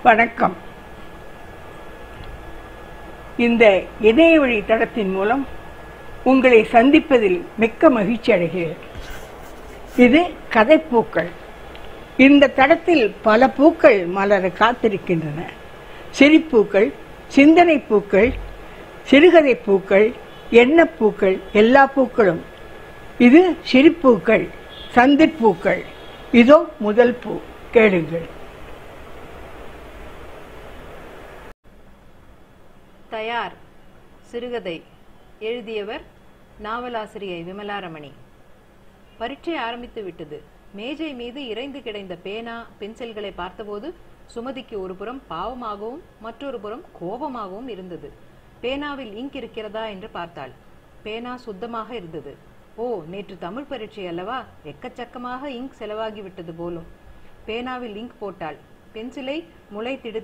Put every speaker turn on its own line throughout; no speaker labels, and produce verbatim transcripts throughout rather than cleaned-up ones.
வணக்கம். இந்த இணையவழி தளத்தின் மூலம் உங்களை சந்திப்பதில் மிக்க மகிழ்ச்சி அடைகிறேன். இது கதைப்பூக்கள். இந்த தளத்தில் பல பூக்கள் மலர காத்திருக்கின்றன. சிரிப்பூக்கள், சிந்தனை பூக்கள், சிறுகதை பூக்கள், எண்ணப்பூக்கள், எல்லா பூக்களும். இது சிரிப்பூக்கள், சந்திப்பூக்கள். இதோ முதல் பூ, கேளுங்கள்.
தயார். சிறுகதை. எழுதியவர் நாவலாசிரியை விமலா ரமணி. பரீட்சை ஆரம்பித்து விட்டது. மேஜை மீது இறைந்து கிடந்த பேனா, பென்சில்களை பார்த்தபோது சுமதிக்கு ஒரு புறம் பாவமாகவும் மற்றொரு புறம் கோபமாகவும் இருந்தது. பேனாவில் இங்க் இருக்கிறதா என்று பார்த்தாள். பேனா சுத்தமாக இருந்தது. ஓ, நேற்று தமிழ் பரீட்சை அல்லவா, எக்கச்சக்கமாக இங்க் செலவாகி விட்டது போலும். பேனாவில் இங்க் போட்டாள். பென்சிலை முளை திடு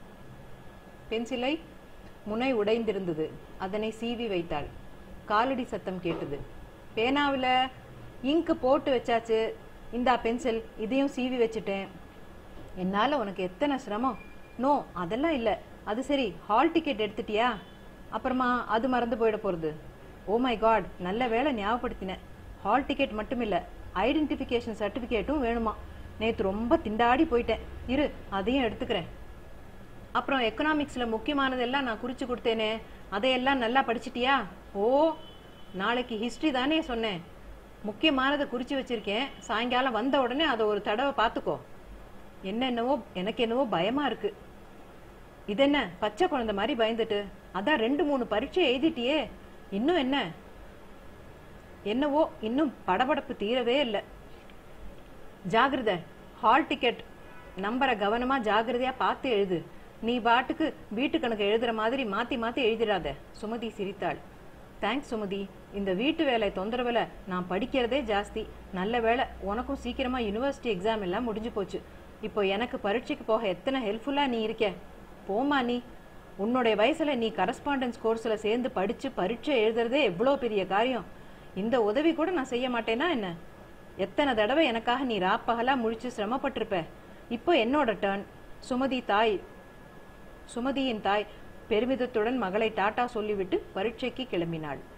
பென்சிலை முனை உடைந்திருந்தது. அதனை சீவி வைத்தாள். காலடி சத்தம் கேட்டது. பேனாவில் இங்கு போட்டு வச்சாச்சு, இந்தா பென்சில், இதையும் சீவி வச்சுட்டேன். என்னால் உனக்கு எத்தனை சிரமம். நோ, அதெல்லாம் இல்லை. அது சரி, ஹால் டிக்கெட் எடுத்துட்டியா? அப்புறமா அது மறந்து போயிட போகிறது. ஓ மை காட், நல்ல வேலை ஞாபகப்படுத்தினேன். ஹால் டிக்கெட் மட்டும் இல்லை, ஐடென்டிஃபிகேஷன் சர்டிஃபிகேட்டும் வேணுமா. நேற்று ரொம்ப திண்டாடி போயிட்டேன். இரு, அதையும் எடுத்துக்கிறேன். அப்புறம் எக்கனாமிக்ஸில் முக்கியமானதெல்லாம் நான் குறித்து கொடுத்தேனே, அதையெல்லாம் நல்லா படிச்சிட்டியா? ஓ, நாளைக்கு ஹிஸ்ட்ரி தானே சொன்னேன். முக்கியமானதை குறித்து வச்சிருக்கேன். சாயங்காலம் வந்த உடனே அதை ஒரு தடவை பார்த்துக்கோ. என்னென்னவோ எனக்கு என்னவோ பயமாக இருக்கு. இதென்ன பச்சை குழந்தை மாதிரி பயந்துட்டு? அதான் ரெண்டு மூணு பரீட்சை எழுதிட்டியே, இன்னும் என்ன? என்னவோ இன்னும் படபடப்பு தீரவே இல்லை. ஜாகிரதை, ஹால் டிக்கெட் நம்பரை கவனமாக ஜாகிரதையாக பார்த்து எழுது. நீ பாட்டுக்கு வீட்டு கணக்கு எழுதுற மாதிரி மாற்றி மாற்றி எழுதிடாத. சுமதி சிரித்தாள். தேங்க்ஸ் சுமதி, இந்த வீட்டு வேலை தொந்தரவில் நான் படிக்கிறதே ஜாஸ்தி. நல்ல வேலை, உனக்கும் சீக்கிரமாக யூனிவர்சிட்டி எக்ஸாம் எல்லாம் முடிஞ்சு போச்சு. இப்போ எனக்கு பரீட்சைக்கு போக எத்தனை ஹெல்ப்ஃபுல்லாக நீ இருக்க. போமா நீ. உன்னுடைய வயசில் நீ கரஸ்பாண்டன்ஸ் கோர்ஸில் சேர்ந்து படித்து பரீட்சை எழுதுறதே எவ்வளோ பெரிய காரியம். இந்த உதவி கூட நான் செய்ய மாட்டேன்னா என்ன? எத்தனை தடவை எனக்காக நீ ராப்பகலாக முழிச்சு சிரமப்பட்டிருப்ப. இப்போ என்னோட டர்ன். சுமதி தாய் சுமதியின் தாய் பெருமிதத்துடன் மகளை டாட்டா சொல்லிவிட்டு பரீட்சைக்கு கிளம்பினாள்.